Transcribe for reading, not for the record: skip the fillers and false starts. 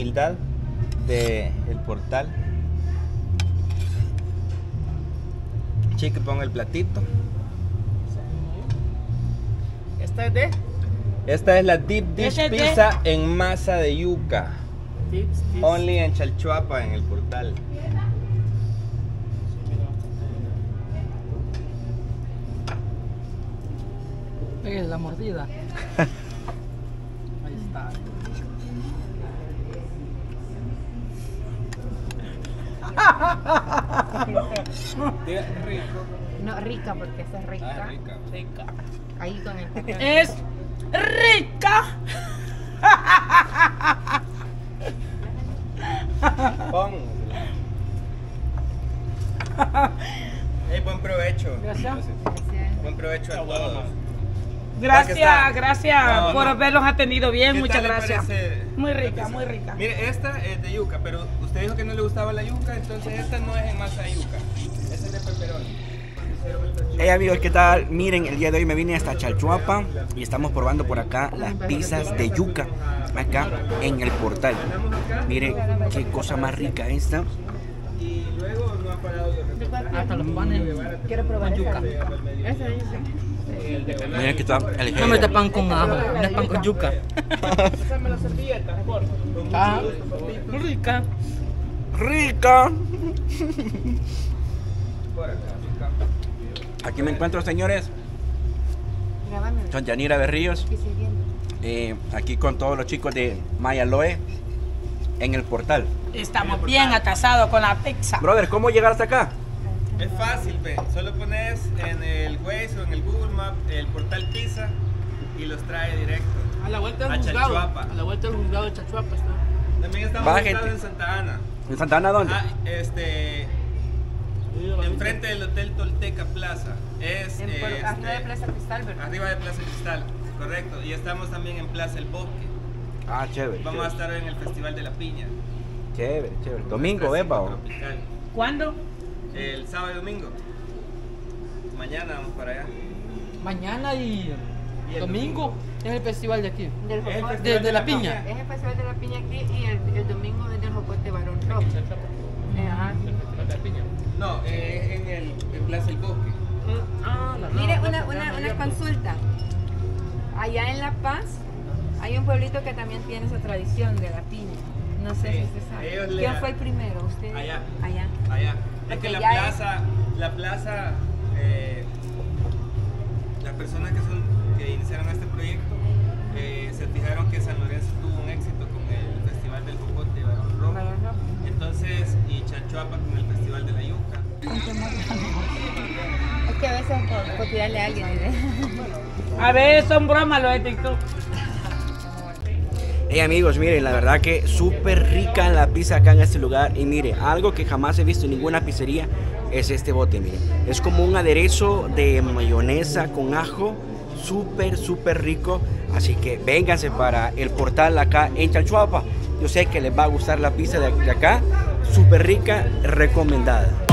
humildad del portal. Chiqui, ponga el platito. ¿Esta es de? Esta es la Deep Dish ¿Ese es de? Pizza en masa de yuca. Tips. Only en Chalchuapa, en el portal. Es la mordida. Ahí está. Rico. No, rica, porque esa es rica. Ah, rica. Rica. Ahí con el papel. Es rica. Pon. Hey, buen provecho. Gracias. Buen provecho a todos. Gracias, gracias No, por no. haberlos atendido bien, ¿Qué muchas tal le gracias. parece Muy la rica, pizza? muy rica. Mire, esta es de yuca, pero usted dijo que no le gustaba la yuca, entonces esta no es en masa de yuca. Esta es de pepperoni. Hey amigos, ¿qué tal? Miren, el día de hoy me vine hasta Chalchuapa y estamos probando por acá las pizzas de yuca, acá en el portal. Miren qué cosa más rica esta. Y luego no ha parado de reportar. Hasta los panes. Quiero probar Con yuca. Esa dice. Miren que está el No me pan con ajo, no es pan con yuca. Pásame la servilleta, por favor. Ah, rica. rica. Por acá. Aquí me encuentro, señores, Grábame. con Yanira Berríos, ¿Qué estoy viendo? aquí con todos los chicos de Mayaloe en el portal. Estamos bien atrasados con la pizza. Brother, ¿cómo llegar hasta acá? Es fácil, ve. Solo pones en el Waze o en el Google Map el portal Pizza y los trae directo. A la vuelta A del juzgado. Chalchuapa. A la vuelta del juzgado de Chalchuapa está. También estamos Bájate. ubicados en Santa Ana. ¿En Santa Ana dónde? Enfrente del Hotel Tolteca Plaza. Es Arriba de Plaza Cristal, ¿verdad? arriba de Plaza Cristal, correcto. Y estamos también en Plaza El Bosque. Ah, chévere. Vamos a Chévere, estar en el Festival de la Piña. chévere. Chévere. Domingo, ¿ves, Bao? Tropical. ¿Cuándo? El sábado y domingo. Mañana vamos para allá. Mañana y el domingo es el festival de aquí. Del El Jocote. Festival de la Piña. Es el Festival de la Piña aquí y el domingo es del Jocote Barón Rojo. Ajá. No, en Plaza El Bosque. Mire, una consulta. Allá en La Paz hay un pueblito que también tiene esa tradición de la piña. No sé Sí, si se sabe. ellos le- ¿Quién fue el primero? ¿Usted? Allá. Allá. Allá. Es que Porque la ya plaza, las personas que iniciaron este proyecto se fijaron que San Lorenzo tuvo un éxito con el Festival del Jocote Barón Rojo. Barón Rojo. Entonces, y Chalchuapa con el Festival de la Yuca. Es que a veces por tirarle a alguien. A ver, son bromas los de TikTok. Hey amigos, miren, la verdad que súper rica la pizza acá en este lugar. Y mire, algo que jamás he visto en ninguna pizzería es este bote, miren. Es como un aderezo de mayonesa con ajo, súper rico. Así que vénganse para el portal acá en Chalchuapa. Yo sé que les va a gustar la pizza de acá, súper rica, recomendada.